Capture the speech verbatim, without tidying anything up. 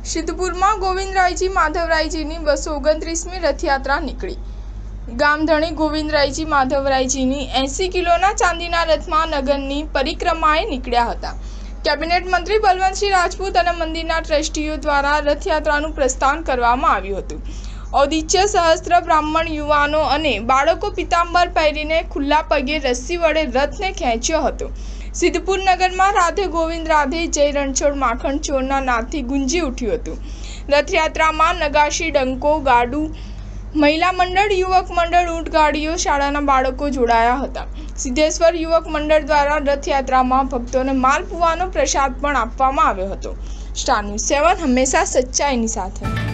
સિદ્ધપુરમાં ગોવિંદરાયજી માધવરાયજીની બસો ઓગણત્રીસમી રથયાત્રા નીકળી। ગામધણી ગોવિંદરાયજી માધવરાયજીની એંસી કિલોના ચાંદીના રથમાં નગરની પરિક્રમાએ નીકળ્યા હતા। કેબિનેટ મંત્રી બલવંતસિંહ રાજપૂત અને મંદિરના ટ્રસ્ટીઓ દ્વારા રથયાત્રાનું પ્રસ્થાન કરવામાં આવ્યું હતું। ઔદિત્ય સહસ્ત્ર બ્રાહ્મણ યુવાનો અને બાળકો પિતાંબર પહેરીને ખુલ્લા પગે રસ્સી વડે રથને ખેંચ્યો હતો। સિદ્ધપુર નગરમાં રાધે ગોવિંદ રાધે જય રણછોડ માખણ ચોરના નાદથી ગુંજી ઉઠ્યું હતું। રથયાત્રામાં નગાશી, ડંકો, ગાડું, મહિલા મંડળ, યુવક મંડળ, ઊંટ ગાડીઓ, શાળાના બાળકો જોડાયા હતા। સિદ્ધેશ્વર યુવક મંડળ દ્વારા રથયાત્રામાં ભક્તોને માલપુવાનો પ્રસાદ પણ આપવામાં આવ્યો હતો। સ્ટાર ન્યૂઝ સેવન હંમેશા સચ્ચાઈની સાથે।